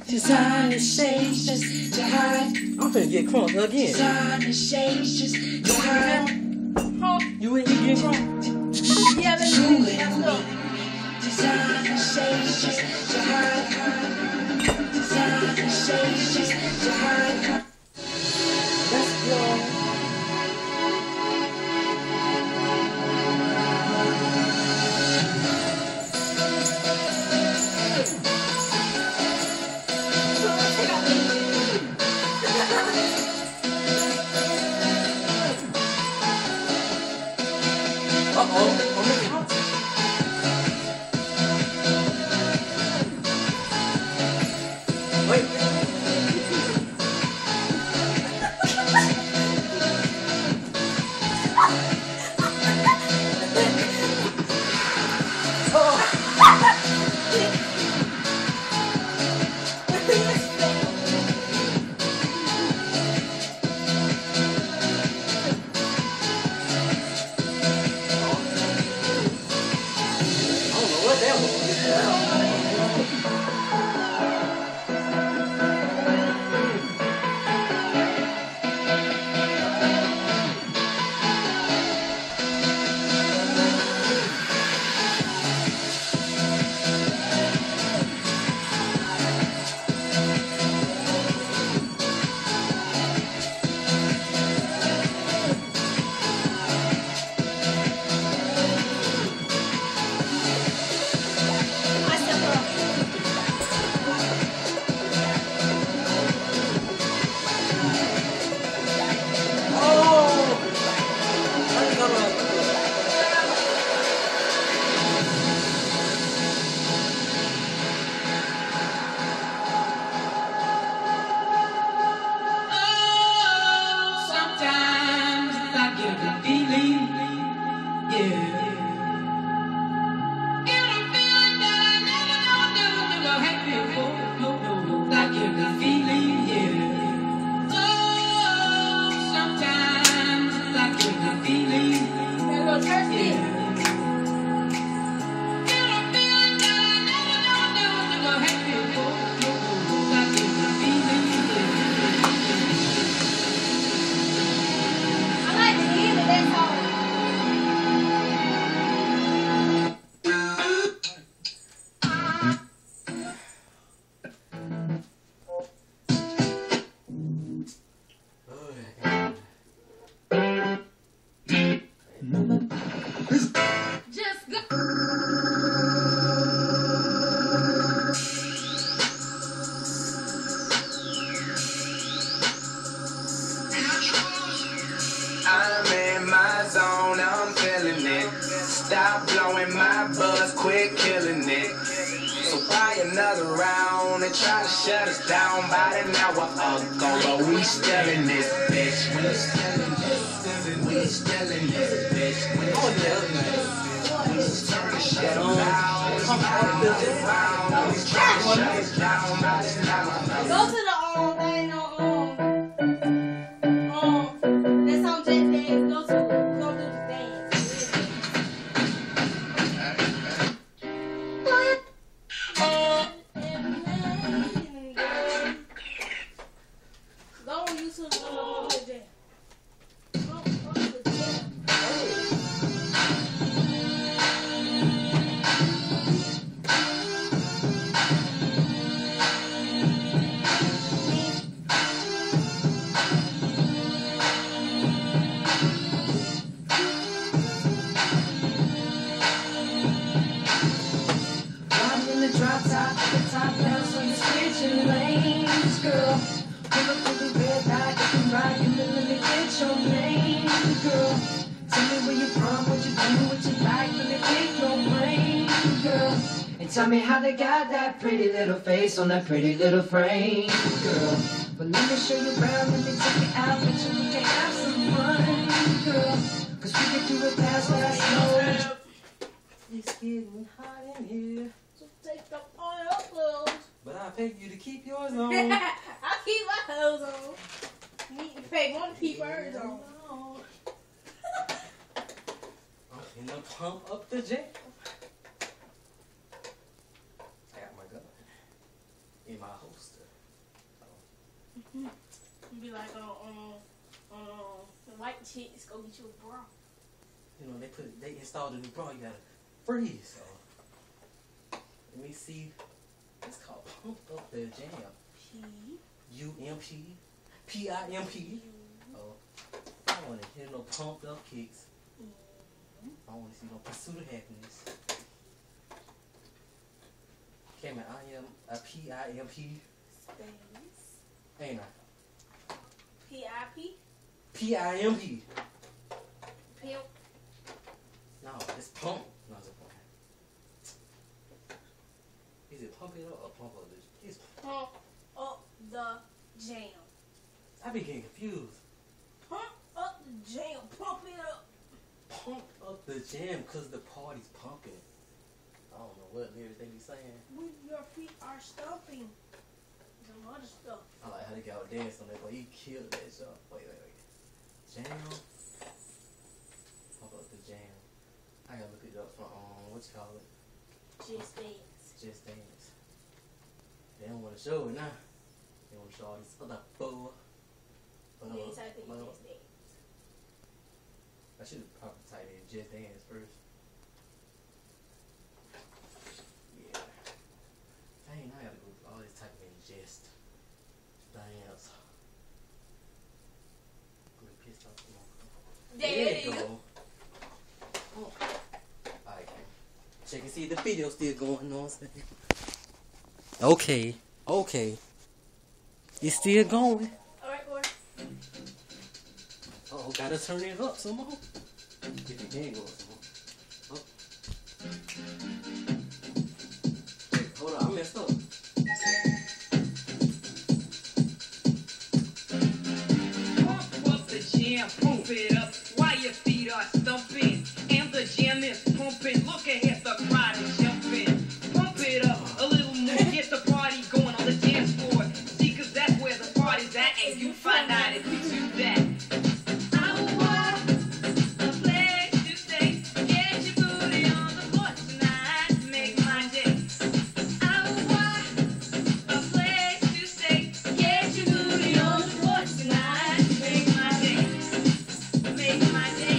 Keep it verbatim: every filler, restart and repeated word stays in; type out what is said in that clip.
She's on the shades just to hide. I'm finna get crunk again. She's on the shades just to hide. Huh? You ain't getting crunk? Yeah, let's do it. Let's go. She's on the shades just to hide. She's on the shades just to hide. Let's go. Stop blowing my buzz, quit killing it. So buy another round and try to shut us down by an hour ago. But we still in this bitch. We still in this. We still in this bitch. We still in this. We turn the shit around. Come on, build it around. We try to shut us down by an hour ago. Go to the um, thing on um, um, that song Jet Dance. Go to it. Go do the dance. Go on YouTube. Go on the jam. Go on the jam. Drop top, the top down, so you're switching lanes, girl. Pull up to the red light, you can ride, and then let me get your name, girl. Tell me where you from, what you do, what you like, let me pick your brain, girl. And tell me how they got that pretty little face on that pretty little frame, girl. But let me show you around, let me take you out, bet you we can have some fun, girl. Cause we can do it fast, fast, slow. It's getting hot in here. Take up all your clothes. But I pay you to keep yours on. I keep my clothes on. You pay more to keep hers on. I'm finna pump up the jam. I got my gun in my poster. Mm-hmm. Be like on um um the white chicks go get you a bra. You know, they put they installed a new bra. You gotta freeze. So let me see. It's called Pump Up the Jam. P U M P. P I M P. Oh, I don't want to hear no pumped up kicks. I don't want to see no pursuit of happiness. Came at I am a P I M P. space Ain't I? P I P P I M P. pimp. No, it's pump. No, it's a pump. Is it pump it up or pump up the jam? It's Pump up the jam. I be getting confused. Pump up the jam. Pump it up. Pump up the jam because the party's pumping. I don't know what lyrics they be saying. When your feet are stumping. Some other stuff. I like how they got dance on that, but he killed that shot. Wait, wait, wait. Jam. Pump up the jam. I gotta look it up from um, what you call it? Just dance. Just Dance. They don't want to show it now. They want to show all these other fool. But You uh, ain't type in but, uh, just dance. I should have probably typed in Just Dance first. Yeah. Dang, I gotta go through all this typing in Just Dance. I'm really pissed off. Come on. There it you is. go. Oh. Alright, check and see if the video's still going, you know what I'm saying? Okay, okay. It's still going. Alright, Gordon. Oh, gotta turn it up some more. If you can go some more. Oh. Wait, hold on, I messed up. Pump up the jam, pump it up while your feet are stumping. And the jam is pumping. Look ahead, the crowd is jumping. Pump it up a little more, get the party going on the dance floor. See, cause that's where the party's at, and you find out if you do that. I want a place to stay. Get your booty on the floor tonight, make my day. I want a place to stay. Get your booty on the floor tonight, make my day. Make my day.